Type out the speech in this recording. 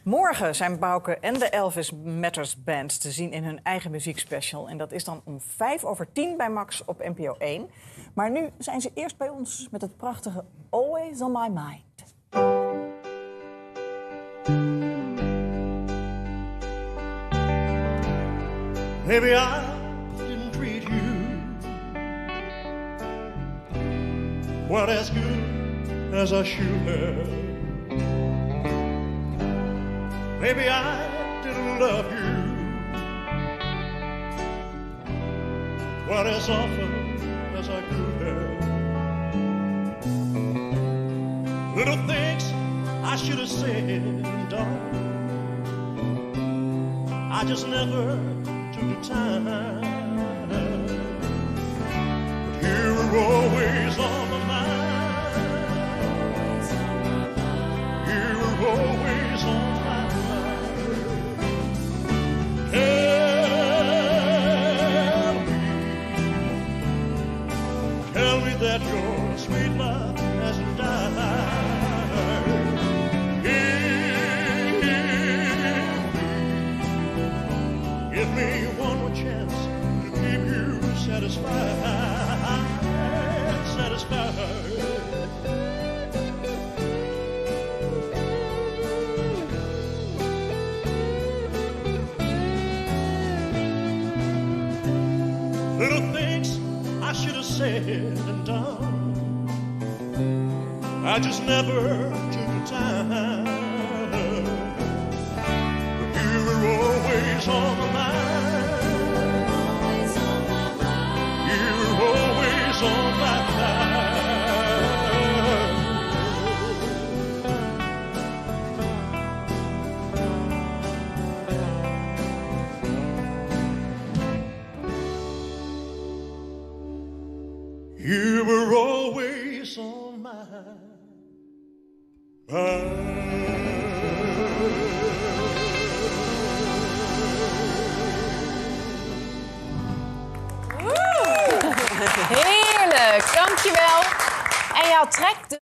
Morgen zijn Bouke en de Elvis Matters Band te zien in hun eigen muziekspecial. En dat is dan om 9:55 bij Max op NPO 1. Maar nu zijn ze eerst bij ons met het prachtige Always on My Mind. Maybe I didn't treat you quite as good as I should have. Maybe I didn't love you quite as often as I could have. Little things I should have said and done, I just never took the time. But you were always on my mind. You were always on my mind. Tell me that your sweet love hasn't died. Give me one more chance to keep you satisfied, satisfied. Little things I should have said and done, I just never took the time. But you were always on my mind. You were always on my mind. You were always on my mind. Heerlijk, dankjewel. En jouw track...